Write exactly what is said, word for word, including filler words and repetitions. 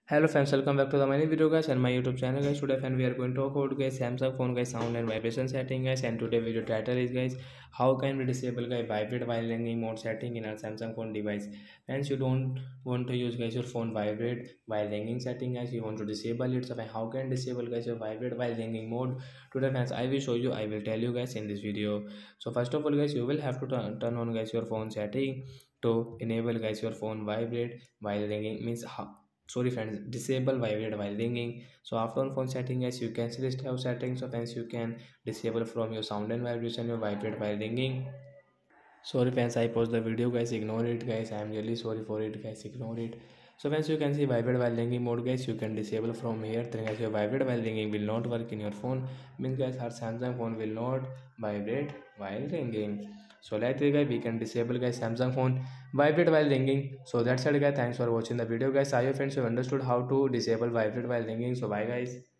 Hello friends, welcome back to the many video guys and my YouTube channel guys. Today friend we are going to talk about guys Samsung phone guys sound and vibration setting guys, and today video title is guys how can we disable guys vibrate while ringing mode setting in our Samsung phone device. Friends, you don't want to use guys your phone vibrate while ringing setting guys, you want to disable it. So how can disable guys your vibrate while ringing mode? Today friends I will show you, I will tell you guys in this video. So first of all guys, you will have to turn, turn on guys your phone setting to enable guys your phone vibrate while ringing, means how sorry friends, disable vibrate while ringing. So after on phone setting guys, you can see this type of settings. So friends, you can disable from your sound and vibration your vibrate while ringing. Sorry friends, I paused the video guys, ignore it guys, I am really sorry for it guys, ignore it. So friends, you can see vibrate while ringing mode guys, you can disable from here. Then guys, your vibrate while ringing will not work in your phone, means guys our Samsung phone will not vibrate while ringing. So like this guys, we can disable guys Samsung phone vibrate while ringing. So that's it guys, thanks for watching the video guys. I hope friends you understood how to disable vibrate while ringing. So bye guys.